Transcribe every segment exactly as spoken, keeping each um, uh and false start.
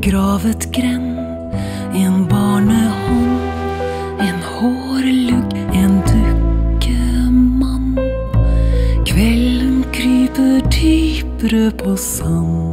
begravet grend, en barnehånd, en hårlugg, en dukkemann. Kvelden kryper dypere på sand.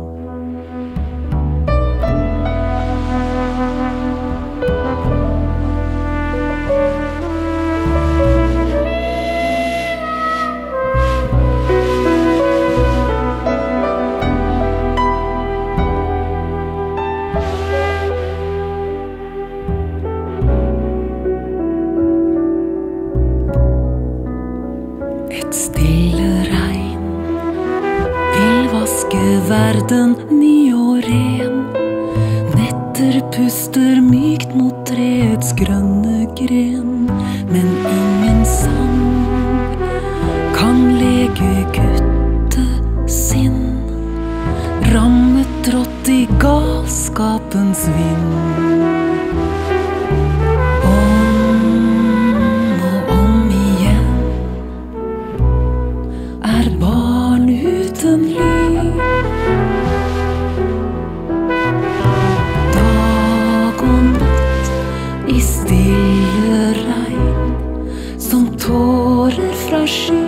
Et stille regn vil vaske verden ny og ren. Netter puster mykt mot treets grønne gren. Men ingen sang kan lege guttesinn, rammet rått i galskapens vind. Barn uten liv, dag og natt i stille regn, som tårer fra sky.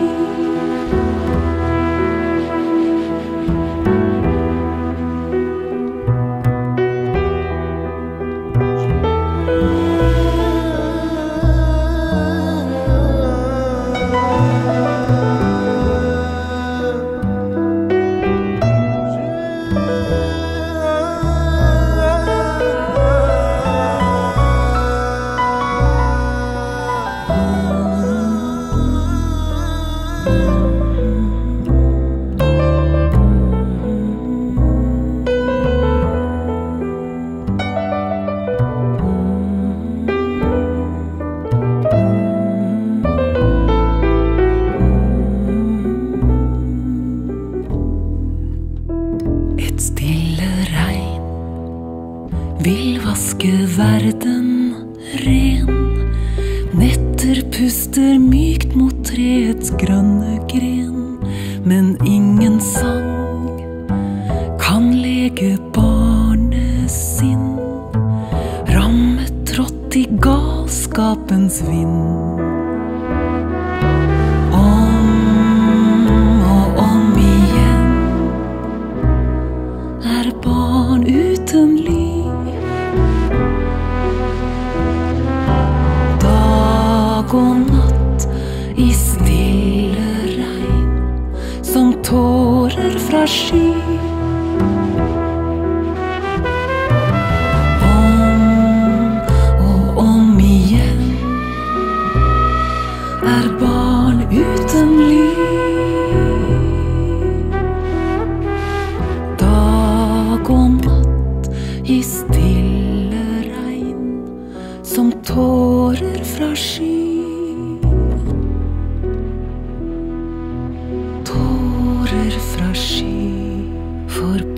Et stille regn vil vaske verden ren. Netter puster mykt mot treets grønne gren. Men ingen sang kan lege barnesinn, rammet rått i galskapens vind. Barn uten liv, dag og natt i stille regn, som tårer fra sky. Om og om igjen er barn uten liv. Og natt i stille regn, som tårer fra sky. Tårer fra sky, for